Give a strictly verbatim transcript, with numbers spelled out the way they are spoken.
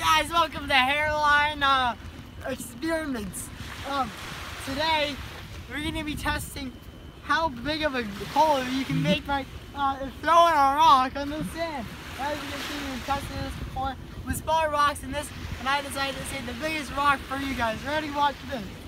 guys, welcome to Hairline uh, Experiments. Um, today, we're going to be testing how big of a hole you can make by uh, throwing a rock on the sand. As you can see, we've tested this before with smaller rocks than this, and I decided to say the biggest rock for you guys. Ready? Watch this.